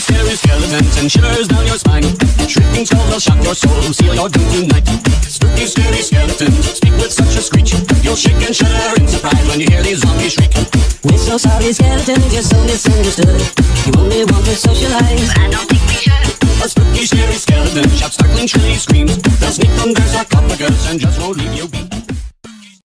scary skeletons and shivers down your spine. Shrieking skulls will shock your soul, seal your doom tonight. Spooky, scary skeletons speak with such a screech. You'll shake and shudder in surprise when you hear these zombies shriek. We're so sorry, skeletons, you're so misunderstood. You only want to socialize, I don't think we should. A spooky, scary skeleton shouts startling, shrilly screams. They'll sneak under sarcophagus and just won't leave you be.